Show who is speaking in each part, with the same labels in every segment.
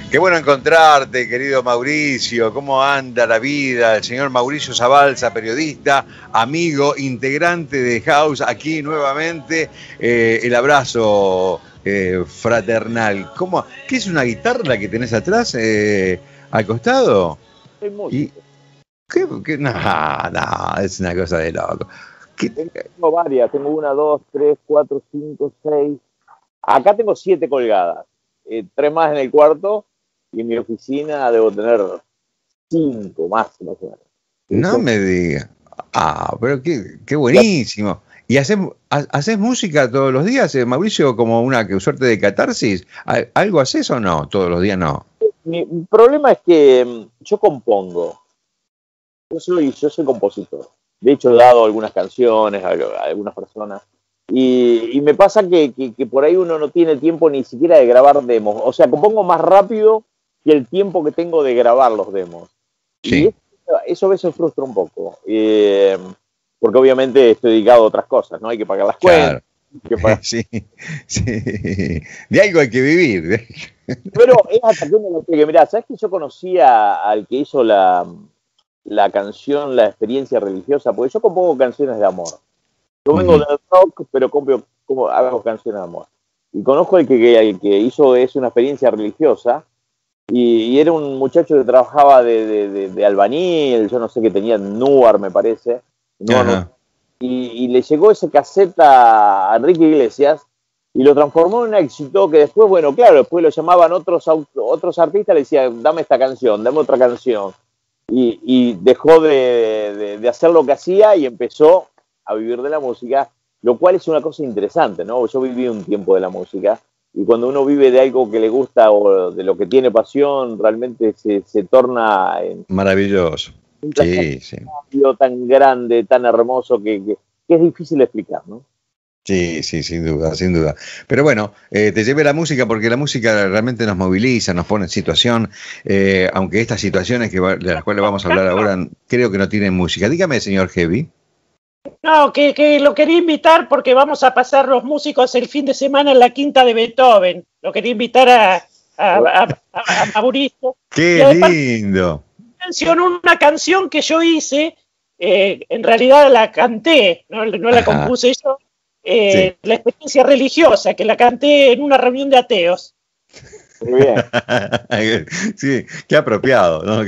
Speaker 1: Qué bueno encontrarte, querido Mauricio. ¿Cómo anda la vida? El señor Mauricio Zabalza, periodista, amigo, integrante de House, aquí nuevamente. El abrazo fraternal. ¿Qué es una guitarra la que tenés atrás, al costado?
Speaker 2: Soy músico.
Speaker 1: No, es una cosa de loco.
Speaker 2: Tengo varias, tengo 1, 2, 3, 4, 5, 6. Acá tengo 7 colgadas. 3 más en el cuarto y en mi oficina debo tener 5 más o menos.
Speaker 1: No me digas. Pero qué buenísimo. ¿Y haces música todos los días, Mauricio, como una suerte de catarsis? ¿Algo haces o no? Todos los días no.
Speaker 2: Mi problema es que yo compongo. Yo soy compositor. De hecho, he dado algunas canciones a algunas personas. Y me pasa que por ahí uno no tiene tiempo ni siquiera de grabar demos. O sea, compongo más rápido que el tiempo que tengo de grabar los demos.
Speaker 1: Sí.
Speaker 2: Y eso a veces frustra un poco. Porque obviamente estoy dedicado a otras cosas, ¿no? Hay que pagar las cuentas.
Speaker 1: Claro. Sí. De algo hay que vivir.
Speaker 2: Pero es hasta que uno lo que mirá, ¿sabes que yo conocía al que hizo la canción La Experiencia Religiosa? Porque yo compongo canciones de amor. Yo vengo del rock, pero hago canciones de amor. Y conozco el que hizo Una Experiencia Religiosa, y era un muchacho que trabajaba de albañil, yo no sé qué tenía, Nuar me parece. Y le llegó ese cassette a Enrique Iglesias y lo transformó en un éxito que después, bueno, claro, después lo llamaban otros artistas, le decían, dame esta canción, dame otra canción. Y dejó de hacer lo que hacía y empezó a vivir de la música, lo cual es una cosa interesante, ¿no? Yo viví un tiempo de la música y cuando uno vive de algo que le gusta o de lo que tiene pasión, realmente se torna
Speaker 1: maravilloso. Sí.
Speaker 2: Tan grande, tan hermoso que es difícil de explicar, ¿no?
Speaker 1: Sí, sin duda. Pero bueno, te llevé la música porque la música realmente nos moviliza, nos pone en situación, aunque estas situaciones de las cuales vamos a hablar ahora creo que no tienen música. Dígame, señor Heavy.
Speaker 3: No, que lo quería invitar porque vamos a pasar los músicos el fin de semana en la quinta de Beethoven. Lo quería invitar a Mauricio.
Speaker 1: ¡Qué lindo!
Speaker 3: Mencionó una canción que yo hice, en realidad la canté, no la compuse yo,
Speaker 1: sí.
Speaker 3: La Experiencia Religiosa, que la canté en una reunión de ateos.
Speaker 2: Muy bien.
Speaker 1: Sí, qué apropiado, ¿no?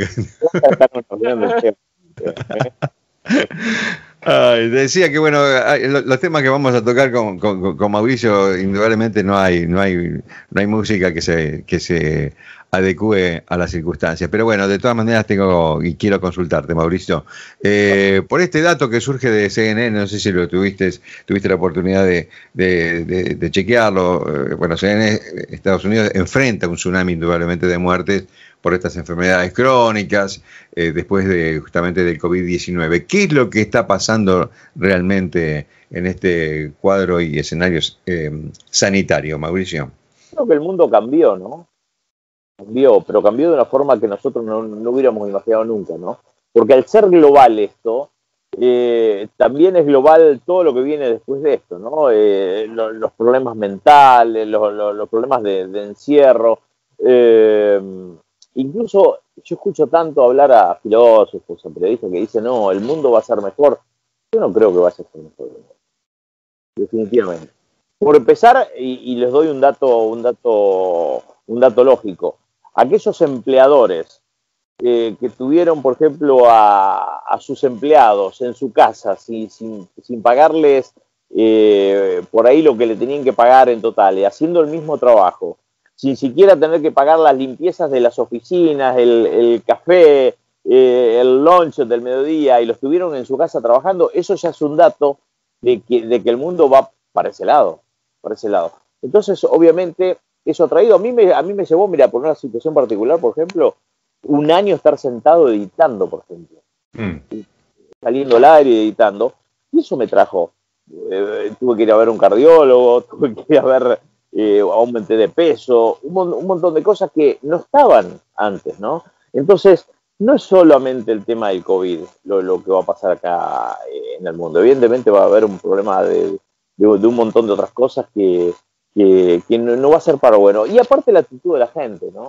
Speaker 1: Decía que bueno, los temas que vamos a tocar con Mauricio, indudablemente no hay música que se adecue a las circunstancias. Pero bueno, de todas maneras tengo y quiero consultarte, Mauricio, por este dato que surge de CNN, no sé si lo tuviste la oportunidad de chequearlo. Bueno, CNN, Estados Unidos enfrenta un tsunami indudablemente de muertes por estas enfermedades crónicas, después justamente del COVID-19. ¿Qué es lo que está pasando realmente en este cuadro y escenario sanitario, Mauricio?
Speaker 2: Creo que el mundo cambió, ¿no? Pero cambió de una forma que nosotros no hubiéramos imaginado nunca, ¿no? Porque al ser global esto, también es global todo lo que viene después de esto, ¿no? Los problemas mentales, los problemas de encierro. Incluso yo escucho tanto hablar a filósofos, a periodistas que dicen, no, el mundo va a ser mejor. Yo no creo que vaya a ser mejor. Definitivamente. Por empezar, y les doy un dato lógico. Aquellos empleadores que tuvieron, por ejemplo, a sus empleados en su casa sin pagarles por ahí lo que le tenían que pagar en total, haciendo el mismo trabajo, sin siquiera tener que pagar las limpiezas de las oficinas, el café, el lunch del mediodía, y los tuvieron en su casa trabajando, eso ya es un dato de que el mundo va para ese lado. Entonces, obviamente, eso ha traído, a mí me llevó, mira, por una situación particular, por ejemplo, un año estar sentado editando, por ejemplo. Saliendo al aire y editando, y eso me trajo. Tuve que ir a ver un cardiólogo, tuve que ir a ver, aumenté de peso, un montón de cosas que no estaban antes, ¿no? Entonces, no es solamente el tema del COVID lo que va a pasar acá en el mundo. Evidentemente va a haber un problema de un montón de otras cosas que no va a ser para bueno. Y aparte la actitud de la gente, ¿no?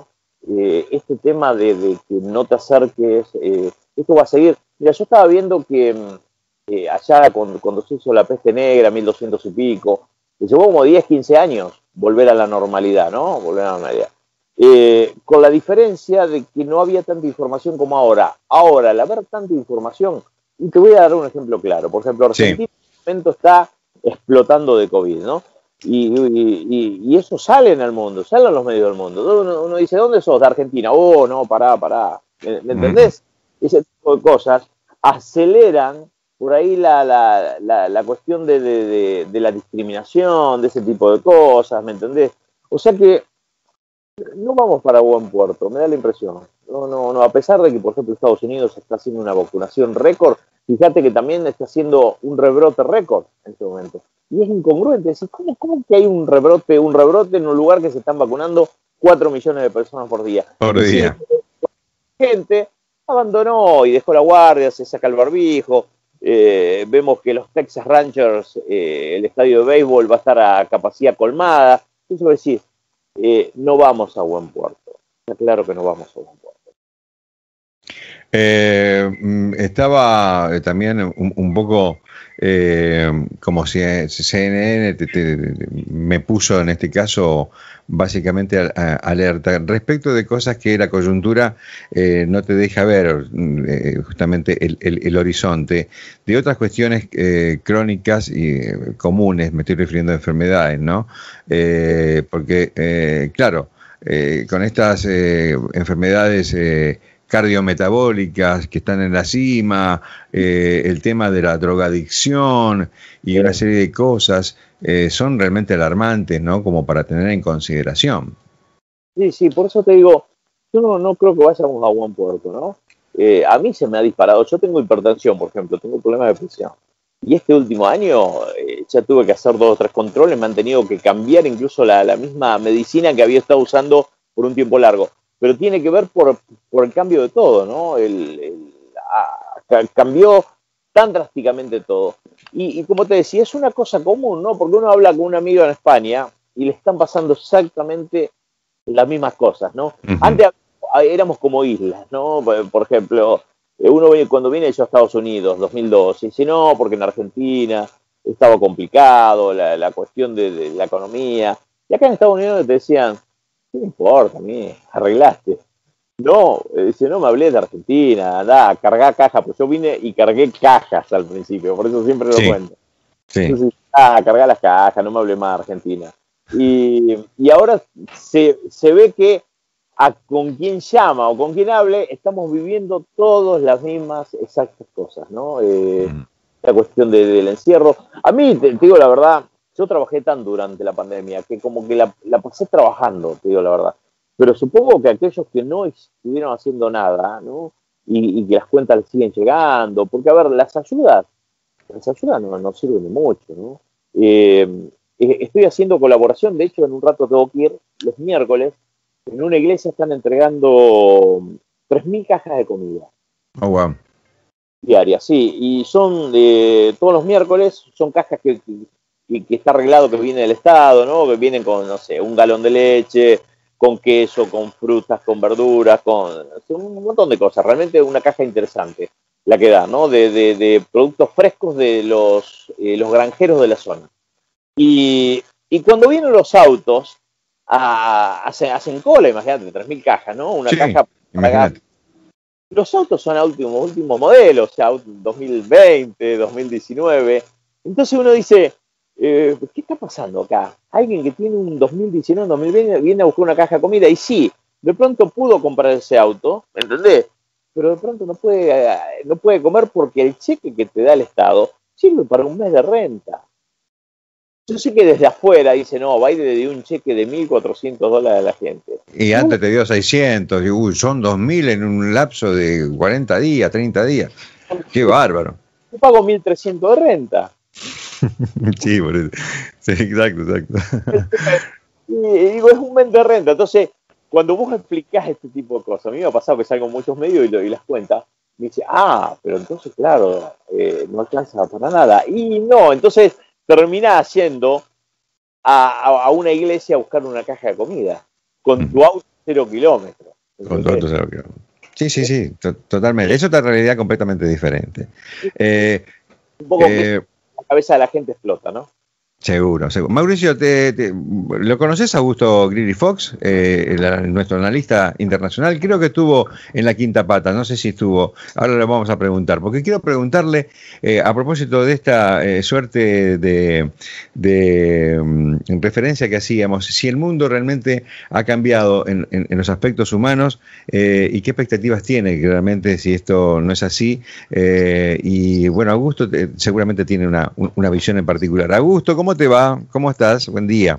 Speaker 2: este tema de que no te acerques, esto va a seguir. Mira, yo estaba viendo que allá cuando se hizo la peste negra, 1200 y pico, que llevó como 10, 15 años volver a la normalidad, ¿no? Volver a la normalidad. Con la diferencia de que no había tanta información como ahora. Ahora, al haber tanta información, y te voy a dar un ejemplo claro. Por ejemplo, Argentina en este momento está explotando de COVID, ¿no? Y eso sale en el mundo, sale en los medios del mundo. Uno dice, ¿dónde sos? De Argentina. Oh, no, pará. ¿Me entendés? Ese tipo de cosas aceleran por ahí la cuestión de la discriminación, de ese tipo de cosas, ¿me entendés? O sea que no vamos para buen puerto, me da la impresión. No, a pesar de que, por ejemplo, Estados Unidos está haciendo una vacunación récord, fíjate que también está haciendo un rebrote récord en este momento. Y es incongruente, decir, ¿cómo que hay un rebrote en un lugar que se están vacunando 4 millones de personas por día?
Speaker 1: Por día.
Speaker 2: Gente abandonó y dejó la guardia, se saca el barbijo. Vemos que los Texas Rangers, el estadio de béisbol va a estar a capacidad colmada. Eso es decir, no vamos a buen puerto. Está claro que no vamos a buen puerto.
Speaker 1: Estaba también un poco como si CNN me puso en este caso básicamente alerta respecto de cosas que la coyuntura no te deja ver, justamente el horizonte de otras cuestiones crónicas y comunes. Me estoy refiriendo a enfermedades, ¿no? Porque claro, con estas enfermedades cardiometabólicas que están en la cima, el tema de la drogadicción y una serie de cosas son realmente alarmantes, ¿no? Como para tener en consideración.
Speaker 2: Sí, por eso te digo, yo no creo que vayamos a buen puerto, ¿no? A mí se me ha disparado, yo tengo hipertensión, por ejemplo, tengo problemas de presión. Y este último año ya tuve que hacer 2 o 3 controles, me han tenido que cambiar incluso la misma medicina que había estado usando por un tiempo largo. Pero tiene que ver por el cambio de todo, ¿no? Cambió tan drásticamente todo. Y como te decía, es una cosa común, ¿no? Porque uno habla con un amigo en España y le están pasando exactamente las mismas cosas, ¿no? Uh-huh. Antes éramos como islas, ¿no? Por ejemplo, cuando viene yo a Estados Unidos, 2012, dice, no, porque en Argentina estaba complicado la cuestión de la economía. Y acá en Estados Unidos te decían, ¿qué me importa a mí? Arreglaste. No, dice, no me hablé de Argentina, andá, cargá cajas, pues yo vine y cargué cajas al principio, por eso siempre lo cuento. Sí. Entonces, cargá las cajas, no me hablé más de Argentina. Y ahora se ve que con quien llama o con quien hable, estamos viviendo todas las mismas exactas cosas, ¿no? La cuestión del encierro. A mí, te digo la verdad, yo trabajé tan durante la pandemia que como que la pasé trabajando, te digo la verdad. Pero supongo que aquellos que no estuvieron haciendo nada, ¿no? Y que las cuentas siguen llegando, porque a ver, las ayudas no sirven de mucho, ¿no? Estoy haciendo colaboración, de hecho en un rato tengo que ir los miércoles, en una iglesia están entregando 3.000 cajas de comida.
Speaker 1: Oh, wow.
Speaker 2: Diarias, sí, y son todos los miércoles, son cajas que está arreglado, que viene del Estado, ¿no? Que vienen con, no sé, un galón de leche, con queso, con frutas, con verduras, con un montón de cosas. Realmente una caja interesante la que da, ¿no? De productos frescos de los granjeros de la zona. Y cuando vienen los autos, hacen cola, imagínate, 3.000 cajas, ¿no? Una caja para... Los autos son a últimos modelos, o sea, 2020, 2019. Entonces uno dice, ¿qué está pasando acá? Alguien que tiene un 2019, 2020 viene a buscar una caja de comida y sí, de pronto pudo comprar ese auto, ¿entendés? Pero de pronto no puede comer porque el cheque que te da el Estado sirve para un mes de renta. Yo sé que desde afuera dice, no, va a ir de un cheque de $1.400 a la gente.
Speaker 1: Y antes te dio 600, y son 2.000 en un lapso de 40 días, 30 días. ¡Qué bárbaro!
Speaker 2: Yo pago 1.300 de renta.
Speaker 1: Sí, por eso. Sí, exacto.
Speaker 2: Y digo, es un mes de renta. Entonces, cuando vos explicás este tipo de cosas, a mí me ha pasado que salgo en muchos medios y las cuentas, me dice, pero entonces, claro, no alcanza para nada. Y no, entonces terminás yendo a una iglesia a buscar una caja de comida con tu auto 0 kilómetros.
Speaker 1: Con todo eso que... Sí, sí, sí, totalmente. Eso es otra realidad completamente diferente.
Speaker 2: Un poco que la cabeza de la gente explota, ¿no?
Speaker 1: Seguro, seguro. Mauricio, ¿lo conoces a Augusto Greely Fox, nuestro analista internacional? Creo que estuvo en La Quinta Pata, no sé si estuvo, ahora le vamos a preguntar, porque quiero preguntarle, a propósito de esta suerte de referencia que hacíamos, si el mundo realmente ha cambiado en los aspectos humanos y qué expectativas tiene realmente si esto no es así. Y bueno, Augusto seguramente tiene una visión en particular. Augusto, ¿cómo te va? ¿Cómo estás? Buen día.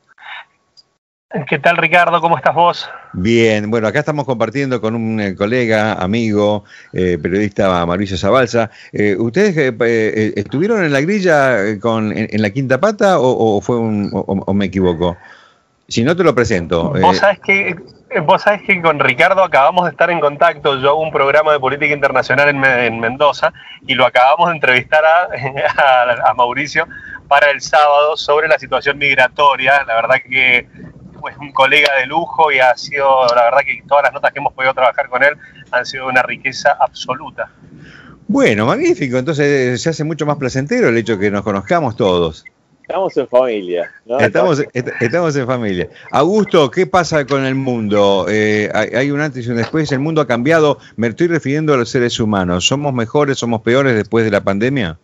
Speaker 4: ¿Qué tal, Ricardo? ¿Cómo estás vos?
Speaker 1: Bien, bueno, acá estamos compartiendo con un colega, amigo, periodista Mauricio Zabalza. ¿Ustedes estuvieron en la grilla en La Quinta Pata o me equivoco? Si no, te lo presento.
Speaker 4: Vos sabés que con Ricardo acabamos de estar en contacto. Yo hago un programa de política internacional en Mendoza y lo acabamos de entrevistar a Mauricio para el sábado sobre la situación migratoria. La verdad que es un colega de lujo y ha sido, la verdad que todas las notas que hemos podido trabajar con él han sido una riqueza absoluta.
Speaker 1: Bueno, magnífico. Entonces se hace mucho más placentero el hecho de que nos conozcamos todos.
Speaker 2: Estamos en familia, ¿no?
Speaker 1: Estamos en familia. Augusto, ¿qué pasa con el mundo? Hay un antes y un después. ¿El mundo ha cambiado? Me estoy refiriendo a los seres humanos. ¿Somos mejores, somos peores después de la pandemia?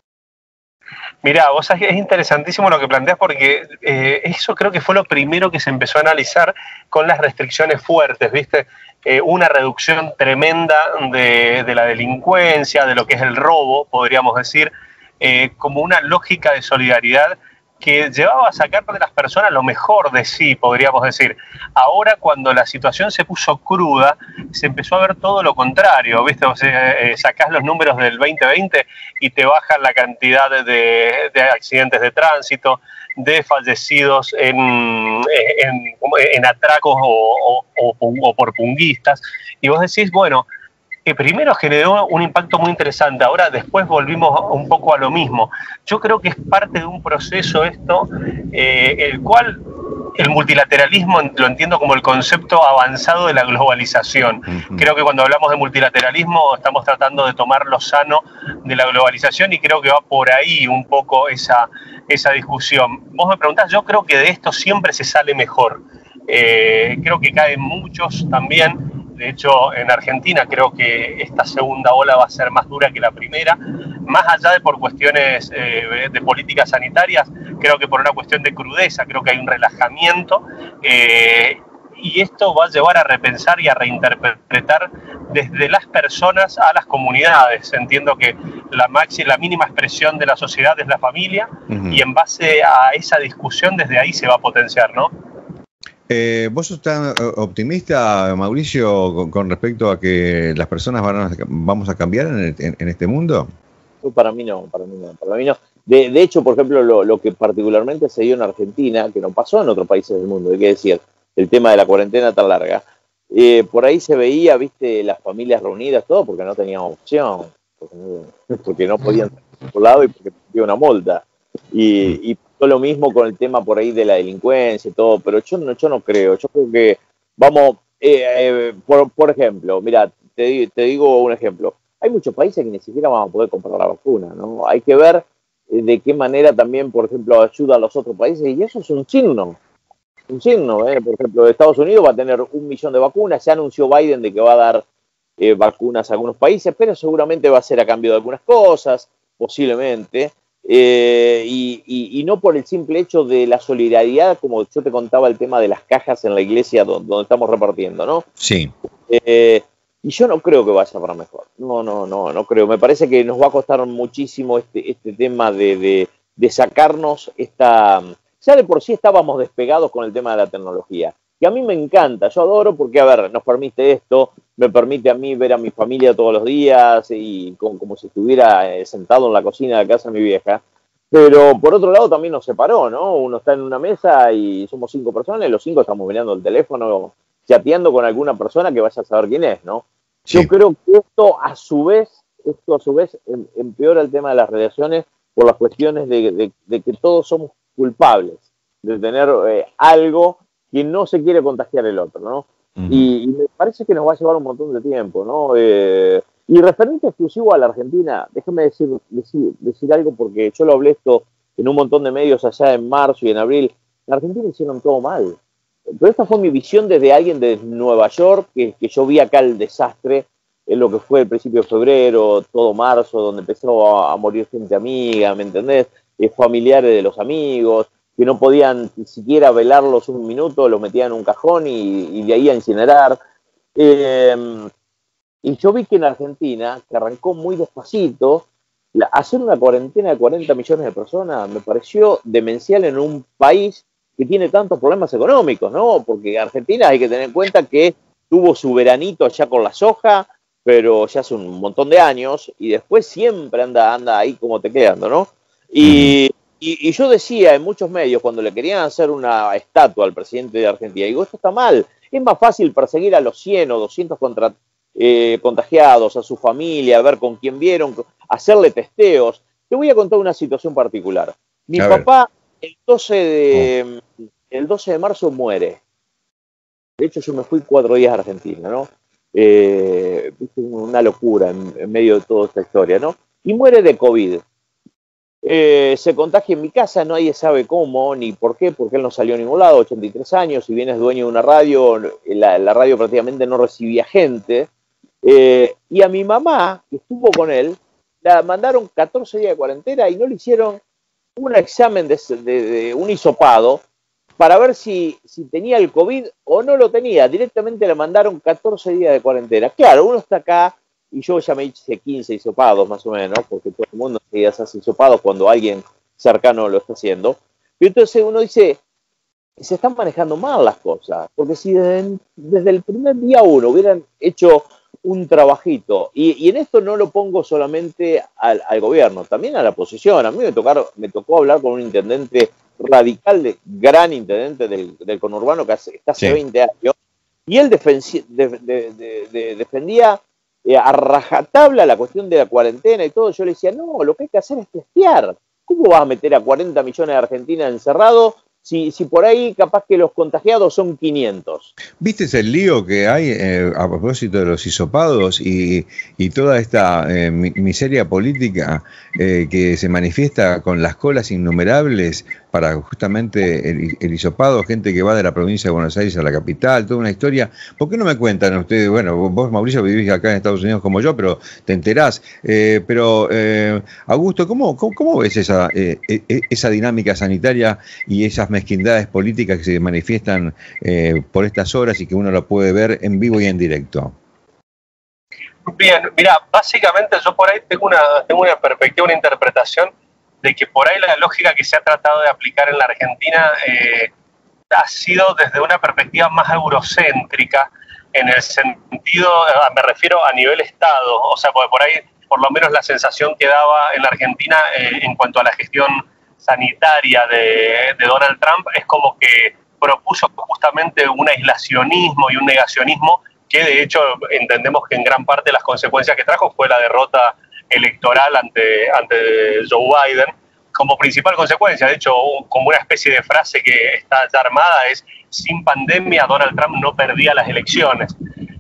Speaker 4: Mirá, vos sabés que es interesantísimo lo que planteás porque eso creo que fue lo primero que se empezó a analizar con las restricciones fuertes, ¿viste? Una reducción tremenda de la delincuencia, de lo que es el robo, podríamos decir, como una lógica de solidaridad que llevaba a sacar de las personas lo mejor de sí, podríamos decir. Ahora, cuando la situación se puso cruda, se empezó a ver todo lo contrario, ¿viste? O sea, sacás los números del 2020 y te bajan la cantidad de accidentes de tránsito, de fallecidos en atracos o por punguistas, y vos decís, bueno, primero generó un impacto muy interesante, ahora después volvimos un poco a lo mismo. Yo creo que es parte de un proceso esto, el cual el multilateralismo lo entiendo como el concepto avanzado de la globalización. Creo que cuando hablamos de multilateralismo estamos tratando de tomar lo sano de la globalización y creo que va por ahí un poco esa discusión. Vos me preguntás, yo creo que de esto siempre se sale mejor. Creo que caen muchos también. De hecho, en Argentina creo que esta segunda ola va a ser más dura que la primera, más allá de por cuestiones de políticas sanitarias, creo que por una cuestión de crudeza, creo que hay un relajamiento y esto va a llevar a repensar y a reinterpretar desde las personas a las comunidades. Entiendo que la mínima expresión de la sociedad es la familia y en base a esa discusión desde ahí se va a potenciar, ¿no?
Speaker 1: ¿Vos estás optimista, Mauricio, con respecto a que las personas vamos a cambiar en este mundo?
Speaker 2: Para mí no. De hecho, por ejemplo, lo que particularmente se dio en Argentina, que no pasó en otros países del mundo, hay que decir, el tema de la cuarentena tan larga, por ahí se veía, viste, las familias reunidas, todo porque no tenían opción, porque no podían salir por lado y porque había una multa. Y pasó lo mismo con el tema por ahí de la delincuencia y todo, pero yo no creo. Yo creo que vamos, por ejemplo, mira, te digo un ejemplo. Hay muchos países que ni siquiera van a poder comprar la vacuna, ¿no? Hay que ver de qué manera también, por ejemplo, ayudan los otros países, y eso es un signo. Por ejemplo, Estados Unidos va a tener 1 millón de vacunas, ya anunció Biden de que va a dar vacunas a algunos países, pero seguramente va a ser a cambio de algunas cosas, posiblemente, y no por el simple hecho de la solidaridad, como yo te contaba el tema de las cajas en la iglesia donde estamos repartiendo, ¿no?
Speaker 1: Sí.
Speaker 2: Y yo no creo que vaya para mejor. No creo. Me parece que nos va a costar muchísimo este tema de sacarnos esta... Ya de por sí estábamos despegados con el tema de la tecnología. Y a mí me encanta, yo adoro porque, a ver, nos permite esto, me permite a mí ver a mi familia todos los días y como si estuviera sentado en la cocina de casa de mi vieja. Pero por otro lado también nos separó, ¿no? Uno está en una mesa y somos 5 personas y los 5 estamos mirando el teléfono, chateando con alguna persona que vaya a saber quién es, ¿no? Sí. Yo creo que esto a su vez empeora el tema de las relaciones por las cuestiones de que todos somos culpables de tener algo que no se quiere contagiar el otro, ¿no? Y me parece que nos va a llevar un montón de tiempo, ¿no? Y referente exclusivo a la Argentina, déjame decir algo, porque yo lo hablé esto en un montón de medios allá en marzo y en abril. En Argentina hicieron todo mal. Pero esta fue mi visión desde alguien de Nueva York, que yo vi acá el desastre en lo que fue el principio de febrero, todo marzo, donde empezó a morir gente amiga, ¿me entendés? Familiares de los amigos, que no podían ni siquiera velarlos un minuto, los metían en un cajón y de ahí a incinerar. Y yo vi que en Argentina, que arrancó muy despacito, hacer una cuarentena de 40 millones de personas me pareció demencial en un país que tiene tantos problemas económicos, ¿no? Porque Argentina hay que tener en cuenta que tuvo su veranito allá con la soja, pero ya hace un montón de años, y después siempre anda ahí como te quedando, ¿no? Y yo decía en muchos medios, cuando le querían hacer una estatua al presidente de Argentina, digo, esto está mal, es más fácil perseguir a los 100 o 200 contagiados, a su familia, a ver con quién vieron, hacerle testeos. Te voy a contar una situación particular. Mi papá, el 12 de marzo muere. De hecho, yo me fui 4 días a Argentina, ¿no? Una locura en medio de toda esta historia, ¿no? Y muere de COVID. Se contagia en mi casa, nadie sabe cómo ni por qué, porque él no salió a ningún lado, 83 años, si bien es dueño de una radio, la radio prácticamente no recibía gente. Y a mi mamá, que estuvo con él, la mandaron 14 días de cuarentena y no le hicieron un examen de un hisopado para ver si tenía el COVID o no lo tenía. Directamente le mandaron 14 días de cuarentena. Claro, uno está acá y yo ya me hice 15 hisopados más o menos, porque todo el mundo se hace hisopados cuando alguien cercano lo está haciendo. Y entonces uno dice, se están manejando mal las cosas, porque si desde el primer día uno hubieran hecho un trabajito, y en esto no lo pongo solamente al gobierno, también a la oposición. A mí me tocó hablar con un intendente radical, gran intendente del conurbano, que está hace 20 años, y él defendía a rajatabla la cuestión de la cuarentena y todo. Yo le decía, no, lo que hay que hacer es testear. ¿Cómo vas a meter a 40 millones de Argentina encerrados si por ahí capaz que los contagiados son 500?
Speaker 1: ¿Viste el lío que hay a propósito de los hisopados y toda esta miseria política que se manifiesta con las colas innumerables para justamente el hisopado, gente que va de la provincia de Buenos Aires a la capital, toda una historia? ¿Por qué no me cuentan ustedes? Bueno, vos, Mauricio, vivís acá en Estados Unidos como yo, pero te enterás. Pero, Augusto, ¿cómo ves esa dinámica sanitaria y esas mezquindades políticas que se manifiestan por estas horas y que uno lo puede ver en vivo y en directo?
Speaker 4: Bien, mira, básicamente yo por ahí tengo una perspectiva, una interpretación de que por ahí la lógica que se ha tratado de aplicar en la Argentina ha sido desde una perspectiva más eurocéntrica, en el sentido, me refiero a nivel Estado, o sea, porque por ahí, por lo menos la sensación que daba en la Argentina en cuanto a la gestión sanitaria de Donald Trump es como que propuso justamente un aislacionismo y un negacionismo que de hecho entendemos que en gran parte las consecuencias que trajo fue la derrota electoral ante Joe Biden como principal consecuencia. De hecho, como una especie de frase que está ya armada es: sin pandemia Donald Trump no perdía las elecciones.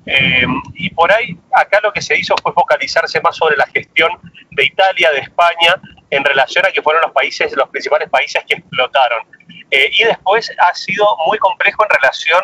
Speaker 4: Y por ahí acá lo que se hizo fue focalizarse más sobre la gestión de Italia, de España, en relación a que fueron los principales países que explotaron. Y después ha sido muy complejo en relación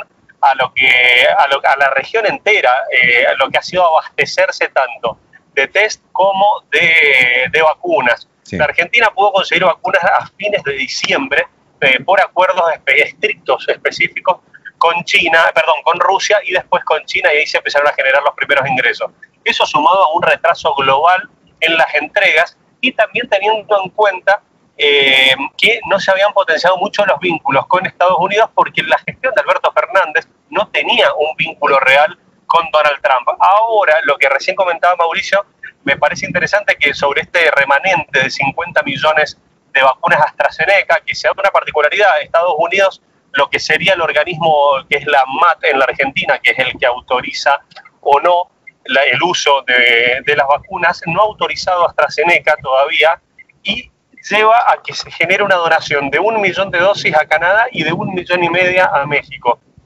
Speaker 4: a la región entera, lo que ha sido abastecerse tanto de test como de vacunas. Sí. La Argentina pudo conseguir vacunas a fines de diciembre por acuerdos estrictos, específicos, con Rusia y después con China, y ahí se empezaron a generar los primeros ingresos. Eso sumado a un retraso global en las entregas y también teniendo en cuenta que no se habían potenciado mucho los vínculos con Estados Unidos porque la gestión de Alberto Fernández no tenía un vínculo real con Donald Trump. Ahora, lo que recién comentaba Mauricio, me parece interesante que sobre este remanente de 50 millones de vacunas AstraZeneca, que se da una particularidad, Estados Unidos, lo que sería el organismo que es la MAT en la Argentina, que es el que autoriza o no el uso de las vacunas, no ha autorizado AstraZeneca todavía y lleva a que se genere una donación de 1 millón de dosis a Canadá y de 1,5 millones a México.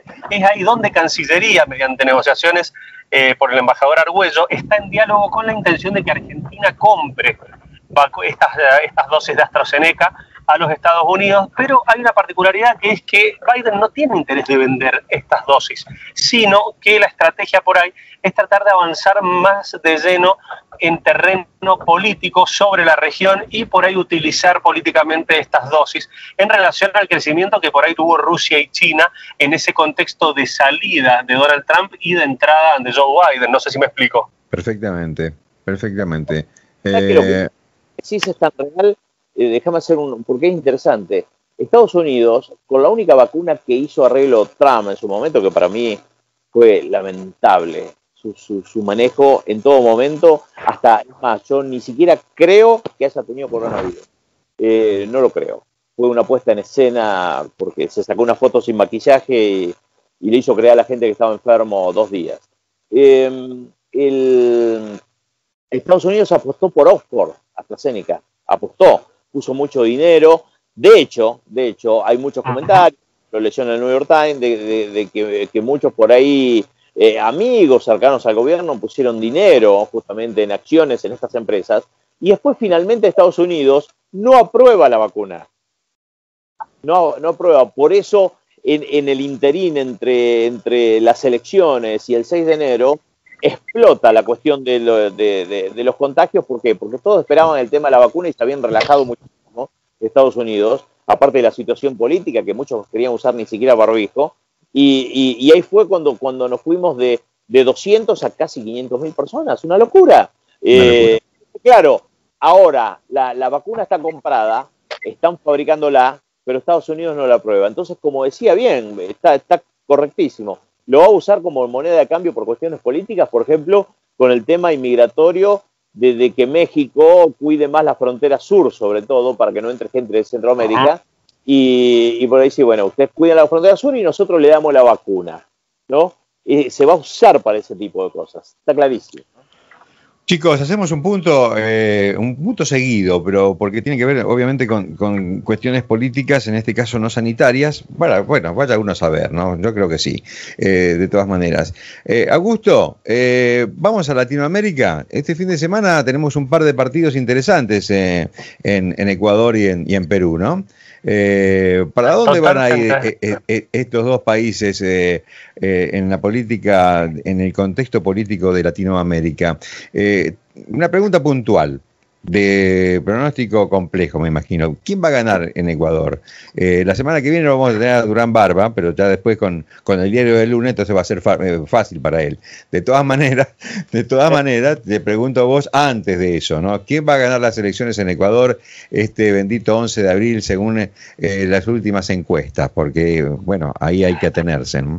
Speaker 4: Es ahí donde Cancillería, mediante negociaciones por el embajador Argüello, está en diálogo con la intención de que Argentina compre estas dosis de AstraZeneca a los Estados Unidos, pero hay una particularidad, que es que Biden no tiene interés de vender estas dosis, sino que la estrategia por ahí es tratar de avanzar más de lleno en terreno político sobre la región y por ahí utilizar políticamente estas dosis en relación al crecimiento que por ahí tuvo Rusia y China en ese contexto de salida de Donald Trump y de entrada de Joe Biden. No sé si me explico.
Speaker 1: Perfectamente, perfectamente.
Speaker 2: Sí, es tan real. Déjame hacer porque es interesante. Estados Unidos, con la única vacuna que hizo arreglo Trump en su momento, que para mí fue lamentable, su manejo en todo momento, hasta, es más, yo ni siquiera creo que haya tenido coronavirus. No lo creo. Fue una puesta en escena porque se sacó una foto sin maquillaje y le hizo creer a la gente que estaba enfermo 2 días. Estados Unidos apostó por Oxford, AstraZeneca, apostó, puso mucho dinero. De hecho, hay muchos comentarios, lo leyó en el New York Times, de que muchos por ahí, amigos cercanos al gobierno, pusieron dinero justamente en acciones en estas empresas, y después finalmente Estados Unidos no aprueba la vacuna. No aprueba. Por eso, en el interín entre las elecciones y el 6 de enero, explota la cuestión de los contagios. ¿Por qué? Porque todos esperaban el tema de la vacuna y se habían relajado muchísimo Estados Unidos, aparte de la situación política, que muchos querían usar ni siquiera barbijo, y ahí fue cuando nos fuimos de 200 a casi 500.000 personas, una locura. Claro, ahora la vacuna está comprada, están fabricándola, pero Estados Unidos no la aprueba. Entonces, como decía bien, está correctísimo. Lo va a usar como moneda de cambio por cuestiones políticas, por ejemplo, con el tema inmigratorio, de que México cuide más la frontera sur, sobre todo, para que no entre gente de Centroamérica, y por ahí sí, bueno, ustedes cuidan la frontera sur y nosotros le damos la vacuna, ¿no? Se va a usar para ese tipo de cosas, está clarísimo.
Speaker 1: Chicos, hacemos un punto seguido, pero porque tiene que ver obviamente con cuestiones políticas, en este caso no sanitarias. Bueno, vaya uno a saber, ¿no? Yo creo que sí, de todas maneras. Augusto, vamos a Latinoamérica. Este fin de semana tenemos un par de partidos interesantes en Ecuador y en Perú, ¿no? ¿Para dónde van a ir estos dos países en la política, en el contexto político de Latinoamérica? Una pregunta puntual, de pronóstico complejo, me imagino. ¿Quién va a ganar en Ecuador? La semana que viene lo vamos a tener a Durán Barba, pero ya después con el diario del lunes, entonces va a ser fácil para él. De todas maneras, te pregunto a vos antes de eso, ¿no? ¿Quién va a ganar las elecciones en Ecuador este bendito 11 de abril según las últimas encuestas? Porque, bueno, ahí hay que atenerse, ¿no?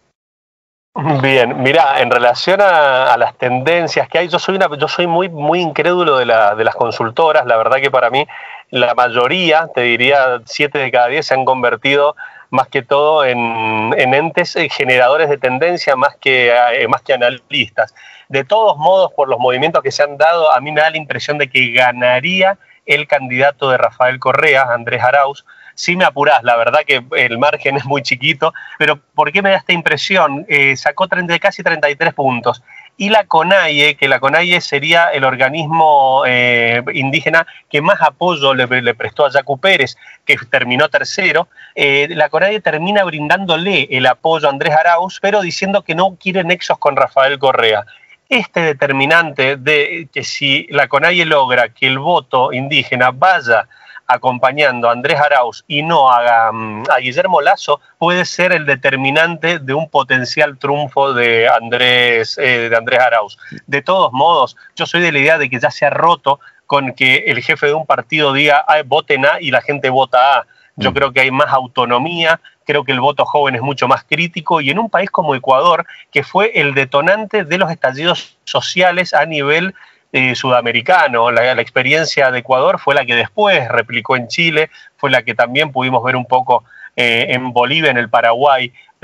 Speaker 4: Bien, mirá, en relación a las tendencias que hay, yo soy muy, muy incrédulo de las consultoras. La verdad que para mí la mayoría, te diría 7 de cada 10, se han convertido más que todo en entes generadores de tendencia más que analistas. De todos modos, por los movimientos que se han dado, a mí me da la impresión de que ganaría el candidato de Rafael Correa, Andrés Arauz. Si me apurás, la verdad que el margen es muy chiquito, pero ¿por qué me da esta impresión? Sacó casi 33 puntos. Y la CONAIE, que la CONAIE sería el organismo indígena que más apoyo le prestó a Yacu Pérez, que terminó tercero, la CONAIE termina brindándole el apoyo a Andrés Arauz, pero diciendo que no quiere nexos con Rafael Correa. Este determinante de que si la CONAIE logra que el voto indígena vaya acompañando a Andrés Arauz y no a Guillermo Lasso, puede ser el determinante de un potencial triunfo de Andrés Arauz. De todos modos, yo soy de la idea de que ya se ha roto con que el jefe de un partido diga voten A y la gente vota A. Yo creo que hay más autonomía, creo que el voto joven es mucho más crítico, y en un país como Ecuador, que fue el detonante de los estallidos sociales a nivel sudamericano, la experiencia de Ecuador fue la que después replicó en Chile, fue la que también pudimos ver un poco en Bolivia, en el Paraguay,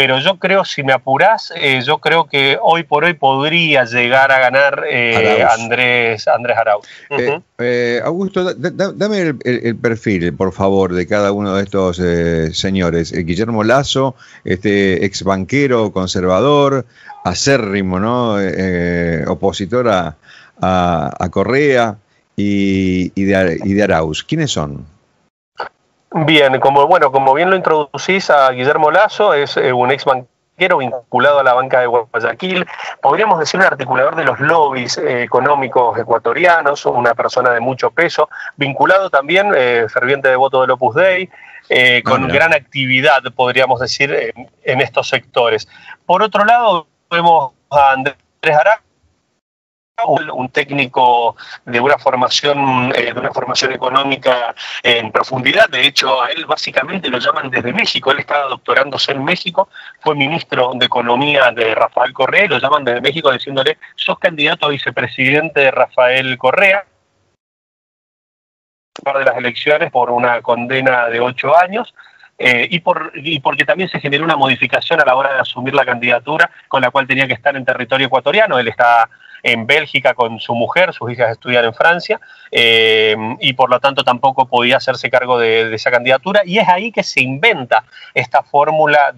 Speaker 4: pero yo creo, si me apurás, yo creo que hoy por hoy podría llegar a ganar Andrés Arauz.
Speaker 1: Augusto, dame el perfil, por favor, de cada uno de estos señores. Guillermo Lasso, ex banquero, conservador, acérrimo, ¿no? Opositor a Correa y de Arauz. ¿Quiénes son?
Speaker 4: Bien, como bien lo introducís a Guillermo Lasso, es un ex banquero vinculado a la banca de Guayaquil, podríamos decir un articulador de los lobbies económicos ecuatorianos, una persona de mucho peso, vinculado también, ferviente devoto del Opus Dei, con gran actividad, podríamos decir, en estos sectores. Por otro lado, vemos a Andrés Arauz, un técnico de una formación económica en profundidad. De hecho, a él básicamente lo llaman desde México. Él estaba doctorándose en México, fue ministro de Economía de Rafael Correa, y lo llaman desde México diciéndole: sos candidato a vicepresidente de Rafael Correa de las elecciones por una condena de 8 años. Y porque también se generó una modificación a la hora de asumir la candidatura, con la cual tenía que estar en territorio ecuatoriano. Él está en Bélgica con su mujer, sus hijas estudian en Francia, y por lo tanto tampoco podía hacerse cargo de esa candidatura, y es ahí que se inventa esta fórmula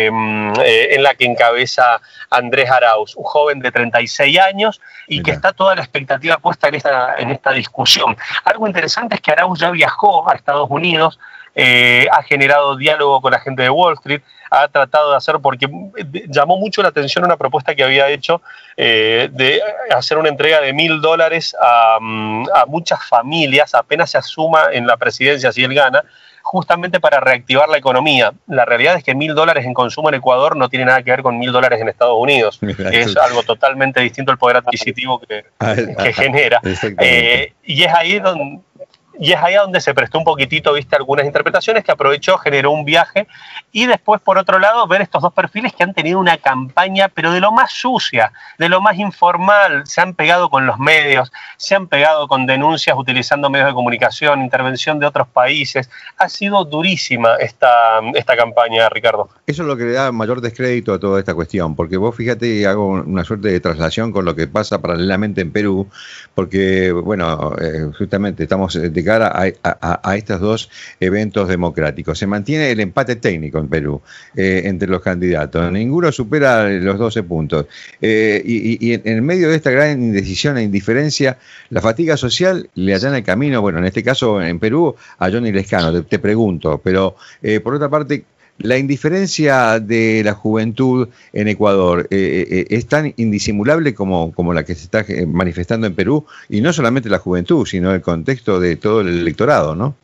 Speaker 4: en la que encabeza Andrés Arauz, un joven de 36 años y que está toda la expectativa puesta en esta discusión. Algo interesante es que Arauz ya viajó a Estados Unidos, ha generado diálogo con la gente de Wall Street, ha tratado de hacer, porque llamó mucho la atención una propuesta que había hecho de hacer una entrega de $1.000 a muchas familias apenas se asuma en la presidencia, si él gana, justamente para reactivar la economía. La realidad es que $1.000 en consumo en Ecuador no tiene nada que ver con $1.000 en Estados Unidos. Es algo totalmente distinto al poder adquisitivo que genera. Y es ahí donde se prestó un poquitito, viste, algunas interpretaciones que aprovechó, generó un viaje, y después, por otro lado, ver estos dos perfiles que han tenido una campaña, pero de lo más sucia, de lo más informal. Se han pegado con los medios, se han pegado con denuncias utilizando medios de comunicación, intervención de otros países. Ha sido durísima esta campaña, Ricardo.
Speaker 1: Eso es lo que le da mayor descrédito a toda esta cuestión, porque vos fíjate, hago una suerte de traslación con lo que pasa paralelamente en Perú, porque, bueno, justamente estamos de cara a estos dos eventos democráticos. Se mantiene el empate técnico en Perú entre los candidatos. Ninguno supera los 12 puntos. Y en medio de esta gran indecisión e indiferencia, la fatiga social le allana el camino, bueno, en este caso en Perú, a Johnny Lescano. Te pregunto, pero por otra parte, la indiferencia de la juventud en Ecuador es tan indisimulable como la que se está manifestando en Perú, y no solamente la juventud, sino el contexto de todo el electorado, ¿no?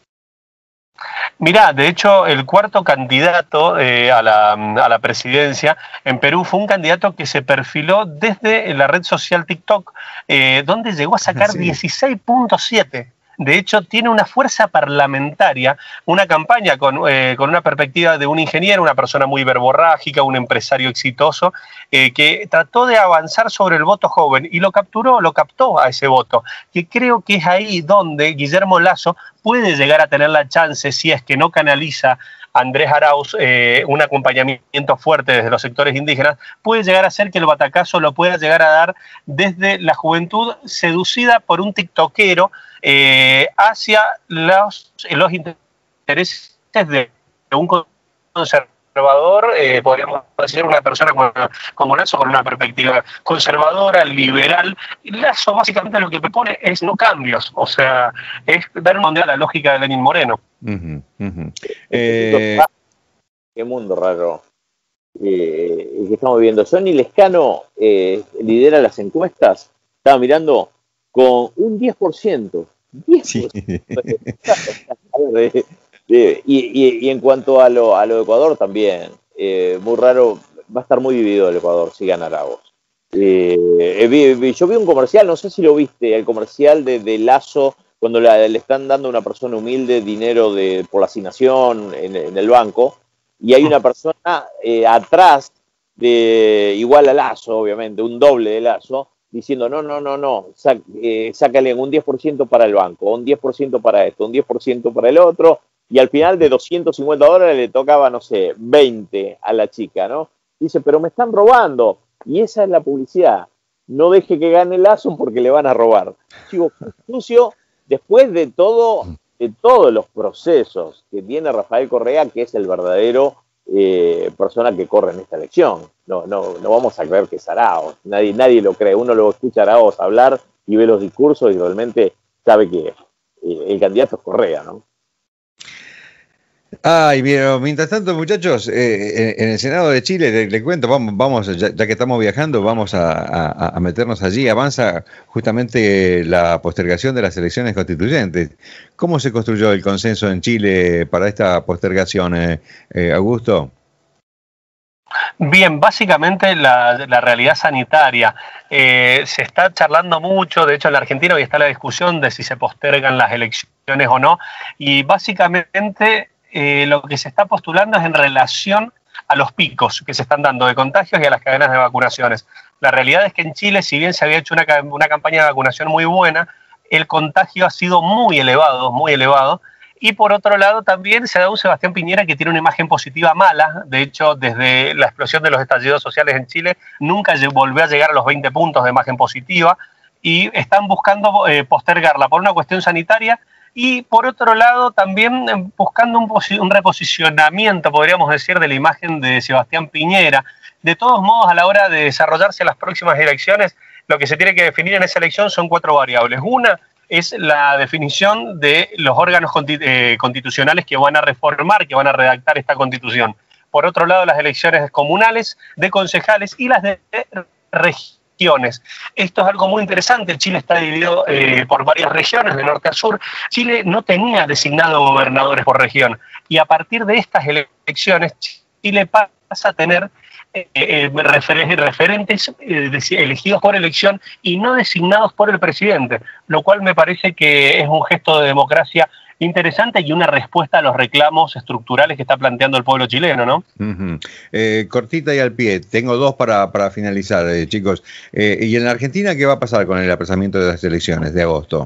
Speaker 4: Mirá, de hecho, el cuarto candidato a la presidencia en Perú fue un candidato que se perfiló desde la red social TikTok, donde llegó a sacar 16.7. De hecho, tiene una fuerza parlamentaria, una campaña con una perspectiva de un ingeniero, una persona muy verborrágica, un empresario exitoso, que trató de avanzar sobre el voto joven y lo captó a ese voto. Que creo que es ahí donde Guillermo Lasso puede llegar a tener la chance, si es que no canaliza Andrés Arauz un acompañamiento fuerte desde los sectores indígenas, puede llegar a ser que el batacazo lo pueda llegar a dar desde la juventud seducida por un tiktokero hacia los intereses de un conservador, podríamos decir una persona como Lasso, con una perspectiva conservadora, liberal. Y Lasso básicamente lo que propone es no cambios, o sea, es dar un mundial a la lógica de Lenín Moreno.
Speaker 2: Qué mundo raro el que estamos viviendo. Johnny Lescano lidera las encuestas, estaba mirando, con un 10%. 10%. Sí. Y en cuanto a lo de Ecuador también, muy raro, va a estar muy dividido el Ecuador si gana Arauz. Yo vi un comercial, no sé si lo viste, el comercial de Lasso, cuando le están dando a una persona humilde dinero por la asignación en el banco, y hay una persona atrás, igual a Lasso, obviamente, un doble de Lasso, diciendo no, sácale un 10% para el banco, un 10% para esto, un 10% para el otro, y al final de $250 le tocaba, no sé, 20 a la chica, ¿no? Dice, pero me están robando. Y esa es la publicidad. No deje que gane el Lazo porque le van a robar. Chico, sucio, después de todos los procesos que tiene Rafael Correa, que es el verdadero persona que corre en esta elección. No vamos a creer que es Arauz. Nadie lo cree. Uno lo escucha a Arauz hablar y ve los discursos y realmente sabe que el candidato es Correa, ¿no?
Speaker 1: Ay, bien, mientras tanto, muchachos, en el Senado de Chile, le cuento, vamos ya que estamos viajando, vamos a meternos allí. Avanza justamente la postergación de las elecciones constituyentes. ¿Cómo se construyó el consenso en Chile para esta postergación, Augusto?
Speaker 4: Bien, básicamente la realidad sanitaria. Se está charlando mucho, de hecho en la Argentina hoy está la discusión de si se postergan las elecciones o no, y básicamente lo que se está postulando es en relación a los picos que se están dando de contagios y a las cadenas de vacunaciones. La realidad es que en Chile, si bien se había hecho una campaña de vacunación muy buena, el contagio ha sido muy elevado, y por otro lado también se da un Sebastián Piñera que tiene una imagen positiva mala. De hecho, desde la explosión de los estallidos sociales en Chile, nunca volvió a llegar a los 20 puntos de imagen positiva, y están buscando postergarla por una cuestión sanitaria, y por otro lado también buscando un reposicionamiento, podríamos decir, de la imagen de Sebastián Piñera. De todos modos, a la hora de desarrollarse las próximas elecciones, lo que se tiene que definir en esa elección son 4 variables. Una es la definición de los órganos constitucionales que van a reformar, que van a redactar esta constitución. Por otro lado, las elecciones comunales, de concejales y las de regiones. Esto es algo muy interesante. Chile está dividido por varias regiones, de norte a sur. Chile no tenía designado gobernadores por región, y a partir de estas elecciones Chile pasa a tener referentes elegidos por elección y no designados por el presidente, lo cual me parece que es un gesto de democracia interesante y una respuesta a los reclamos estructurales que está planteando el pueblo chileno, ¿no?
Speaker 1: Cortita y al pie, tengo 2 para finalizar, chicos. ¿Y en la Argentina qué va a pasar con el aplazamiento de las elecciones de agosto?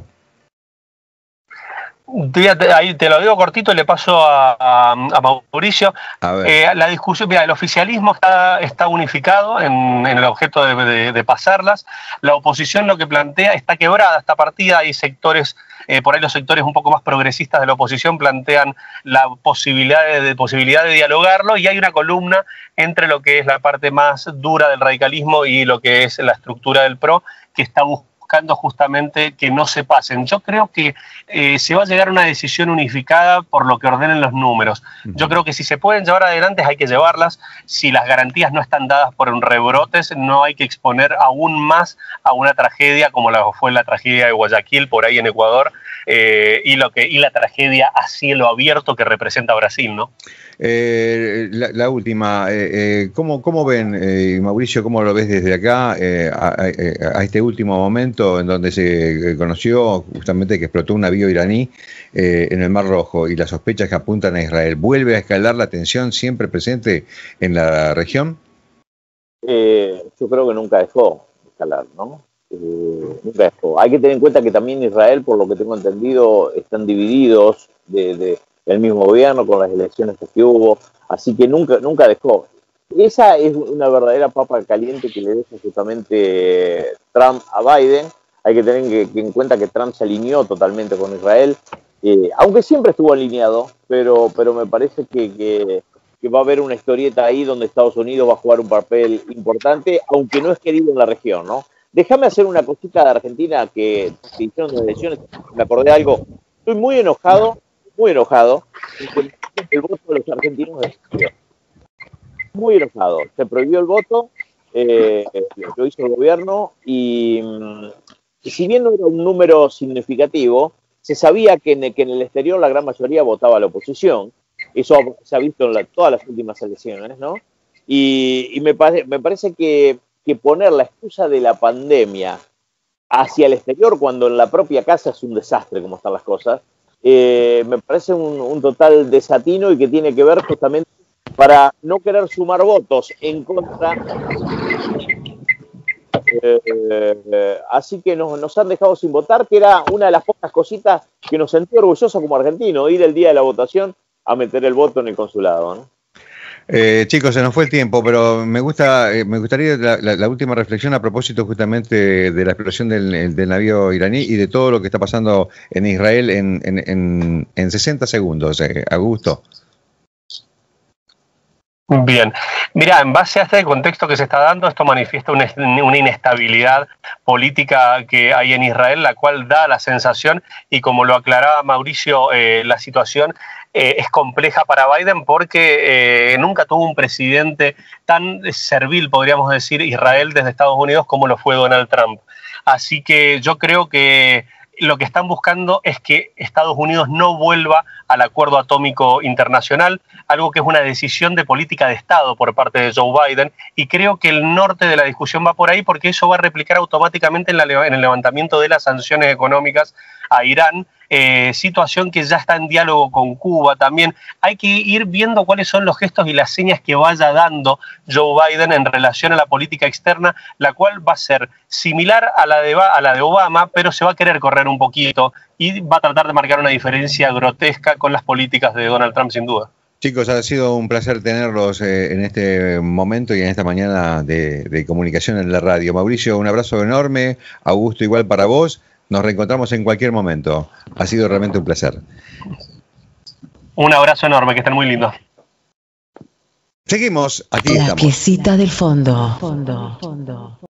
Speaker 4: Ahí te lo digo cortito y le paso a Mauricio. La discusión, mira, el oficialismo está unificado en el objeto de pasarlas. La oposición lo que plantea está quebrada esta partida. Hay sectores, por ahí los sectores un poco más progresistas de la oposición plantean la posibilidad de dialogarlo, y hay una columna entre lo que es la parte más dura del radicalismo y lo que es la estructura del PRO, que está buscando justamente que no se pasen. Yo creo que se va a llegar a una decisión unificada por lo que ordenen los números. Yo creo que si se pueden llevar adelante hay que llevarlas. Si las garantías no están dadas por un rebrotes, no hay que exponer aún más a una tragedia como fue la tragedia de Guayaquil por ahí en Ecuador, y la tragedia a cielo abierto que representa Brasil, ¿no?
Speaker 1: La última, ¿cómo ven, Mauricio, cómo lo ves desde acá a este último momento en donde se conoció justamente que explotó un navío iraní en el Mar Rojo y las sospechas que apuntan a Israel? ¿Vuelve a escalar la tensión siempre presente en la región?
Speaker 2: Yo creo que nunca dejó de escalar, ¿no? Nunca dejó. Hay que tener en cuenta que también Israel, por lo que tengo entendido, están divididos del mismo gobierno con las elecciones que hubo, así que nunca dejó. Esa es una verdadera papa caliente que le deja justamente Trump a Biden. Hay que tener en cuenta que Trump se alineó totalmente con Israel, aunque siempre estuvo alineado, pero me parece que va a haber una historieta ahí donde Estados Unidos va a jugar un papel importante, aunque no es querido en la región, ¿no? Déjame hacer una cosita de Argentina que se hicieron las elecciones, me acordé de algo. Estoy muy enojado, el voto de los argentinos es muy enojado. Se prohibió el voto, lo hizo el gobierno, y si bien no era un número significativo, se sabía que en el exterior la gran mayoría votaba a la oposición. Eso se ha visto en todas las últimas elecciones, ¿no? Y me parece que poner la excusa de la pandemia hacia el exterior cuando en la propia casa es un desastre como están las cosas, me parece un total desatino, y que tiene que ver justamente para no querer sumar votos en contra Así que nos han dejado sin votar, que era una de las pocas cositas que nos sentía orgullosos como argentinos, ir el día de la votación a meter el voto en el consulado, ¿no?
Speaker 1: Chicos, se nos fue el tiempo, pero me gustaría la última reflexión a propósito justamente de la explosión del navío iraní y de todo lo que está pasando en Israel en 60 segundos, Augusto.
Speaker 4: Bien, mira, en base a este contexto que se está dando, esto manifiesta una inestabilidad política que hay en Israel, la cual da la sensación, y como lo aclaraba Mauricio, la situación es compleja para Biden porque nunca tuvo un presidente tan servil, podríamos decir, Israel desde Estados Unidos como lo fue Donald Trump. Así que yo creo que lo que están buscando es que Estados Unidos no vuelva al acuerdo atómico internacional, algo que es una decisión de política de Estado por parte de Joe Biden, y creo que el norte de la discusión va por ahí porque eso va a replicar automáticamente en el levantamiento de las sanciones económicas a Irán, situación que ya está en diálogo con Cuba también. Hay que ir viendo cuáles son los gestos y las señas que vaya dando Joe Biden en relación a la política externa, la cual va a ser similar a la de Obama, pero se va a querer correr un poquito y va a tratar de marcar una diferencia grotesca con las políticas de Donald Trump, sin duda.
Speaker 1: Chicos, ha sido un placer tenerlos en este momento y en esta mañana de comunicación en la radio. Mauricio, un abrazo enorme. Augusto, igual para vos. Nos reencontramos en cualquier momento. Ha sido realmente un placer.
Speaker 4: Un abrazo enorme, que estén muy lindos.
Speaker 1: Seguimos, aquí
Speaker 5: La
Speaker 1: estamos.
Speaker 5: piecita del fondo.